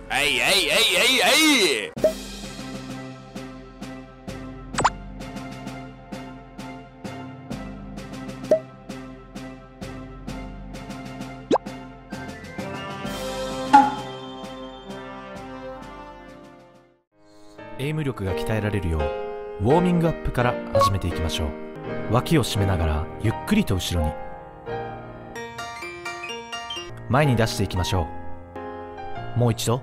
えいえいえいえいえい。 エイム力が鍛えられるようウォーミングアップから始めていきましょう。脇を締めながらゆっくりと後ろに前に出していきましょう。もう一度。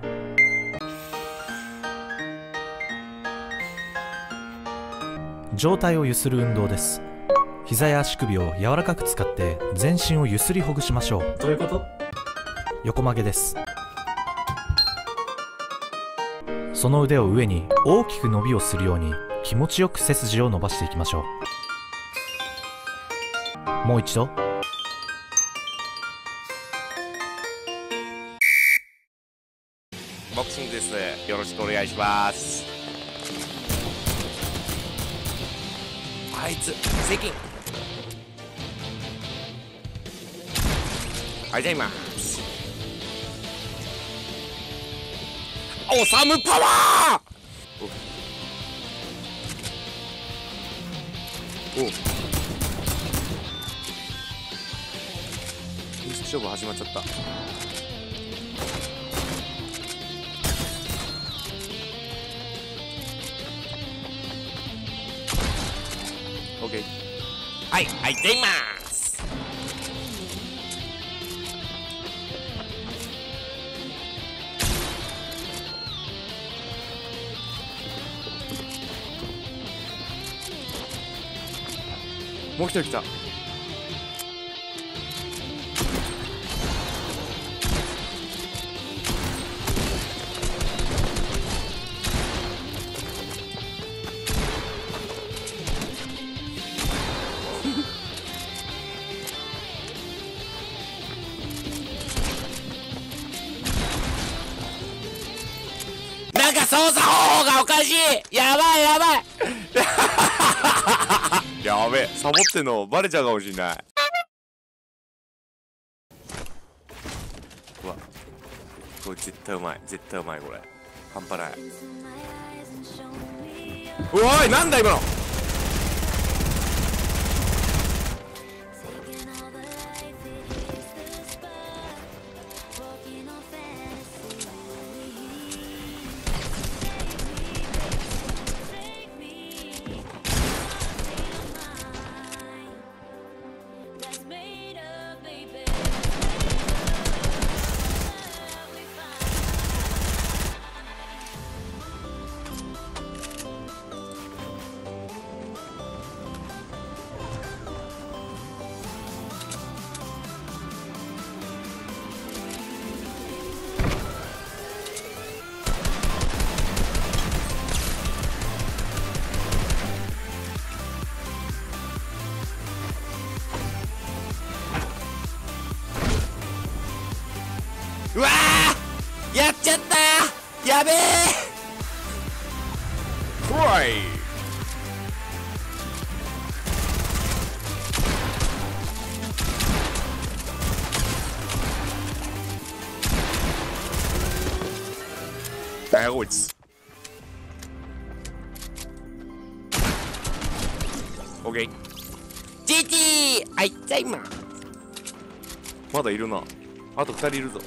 上体をゆする運動です。膝や足首を柔らかく使って全身をゆすりほぐしましょう。 どういうこと？ 横曲げです。その腕を上に大きく伸びをするように気持ちよく背筋を伸ばしていきましょう。もう一度。 ボクシングです。よろしくお願いします。あいつ接近。ありがとうございます。オサムパワー。おお、勝負始まっちゃった。オッケー。はい、はい、出ます。もう一人来た。なんか操作方法がおかしい。やばいやばいやべえ、サボってんのバレちゃうかもしんない。うわ、これ絶対うまい、絶対うまい。これ半端ない。うわーい、なんだ今の。うわー、やっちゃった。やべえ。トライ。なんやこいつ。オッケー。GT。はい、じゃあ今まだいるな。あと2人いるぞ。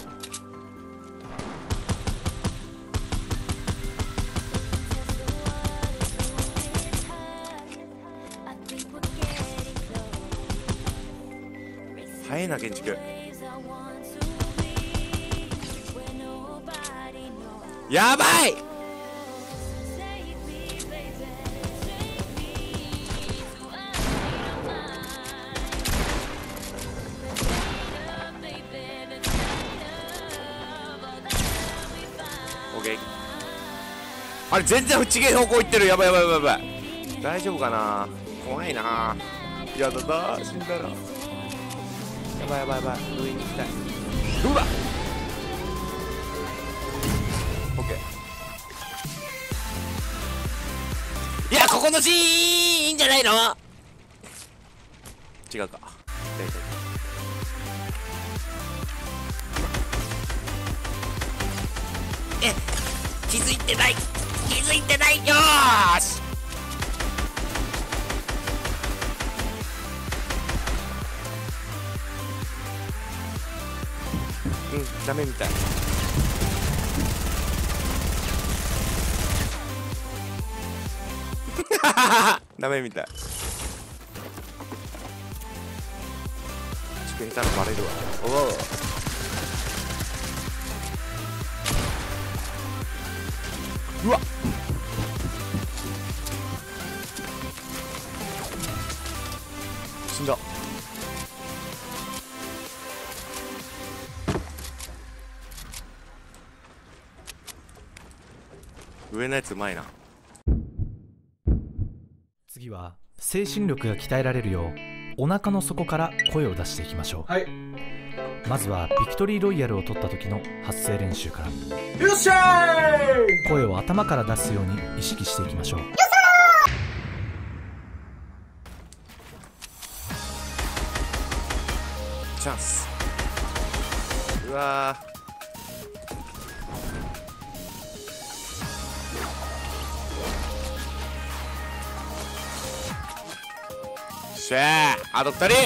早いな建築。やばい。オッケー。あれ全然違う方向行ってる。やばいやばいやばいやばい。大丈夫かな。怖いな。やだな、死んだら。やばいやばいやばい。上に行きたい。うわっ、オッケー。いや、ここのシーンいいんじゃないの。違うか。大丈夫。 気づいてない、気づいてない。よーし、ダメみたい。ダメみたい。下手なバレるわ。おお、うわ、死んだ。上のやつうまいな。 次は精神力が鍛えられるようお腹の底から声を出していきましょう。 はい。 まずはビクトリーロイヤルを取った時の発声練習から。 よっしゃーい。 声を頭から出すように意識していきましょう。 チャンス。うわー、しゃー、あと2人。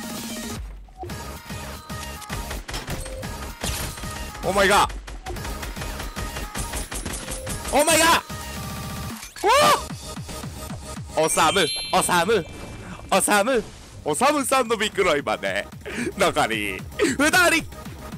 オーマイガー、オーマイガー。おさむ、おさむ、おさむ、おさむさんのビクロイまで中に2人。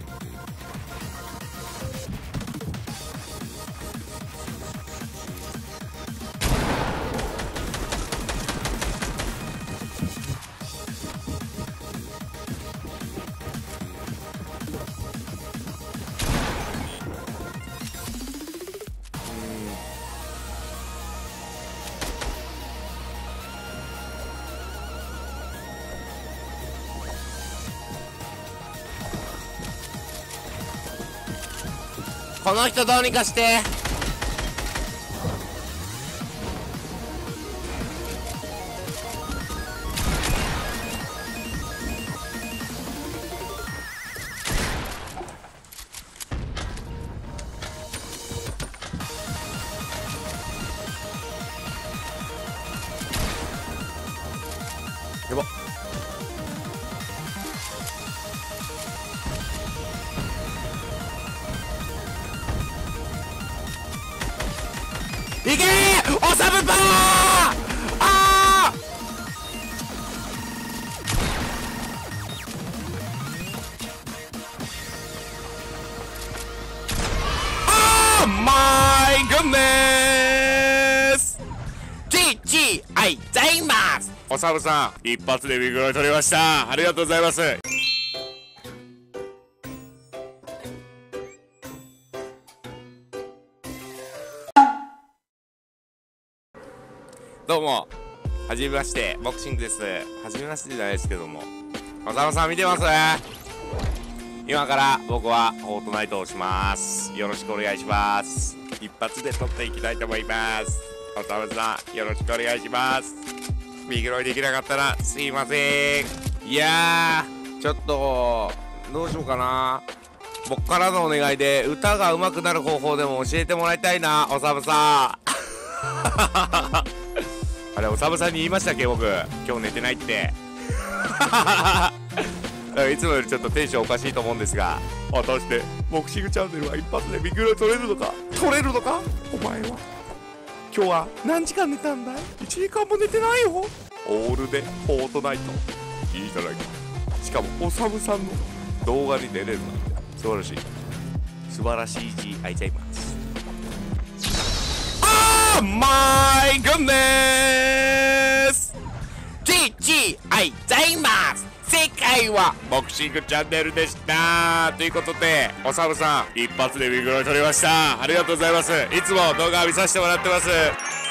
この人どうにかして。やばっ、いけー、おさむパワー。あー、オーマイグッネス。GG ざいます。おさむさん一発でビクロイ取りました。ありがとうございます。どうも、はじめまして、ボクシングです。はじめましてじゃないですけども、おさむさん見てます？今から僕はフォートナイトをします。よろしくお願いします。一発で取っていきたいと思います。おさむさんよろしくお願いします。ビクロイできなかったらすいません。いやー、ちょっとどうしようかな。僕からのお願いで歌が上手くなる方法でも教えてもらいたいな、おさむさん。あれ、おさむさんに言いましたっけ、僕今日寝てないって。いつもよりちょっとテンションおかしいと思うんですが、果たしてボクシングチャンネルは一発でビクロイ取れるのか、取れるのか。お前は今日は何時間寝たんだい。1時間も寝てないよ。オールでフォートナイト、いいじゃないか。しかもおさむさんの動画に出れるなんて素晴らしい、素晴らしい字あいちゃいます。オーマイグッネス。GG ざいます。正解はボクシングチャンネルでした。ということで、おさむさん一発でビクロイ取りました。ありがとうございます。いつも動画見させてもらってます。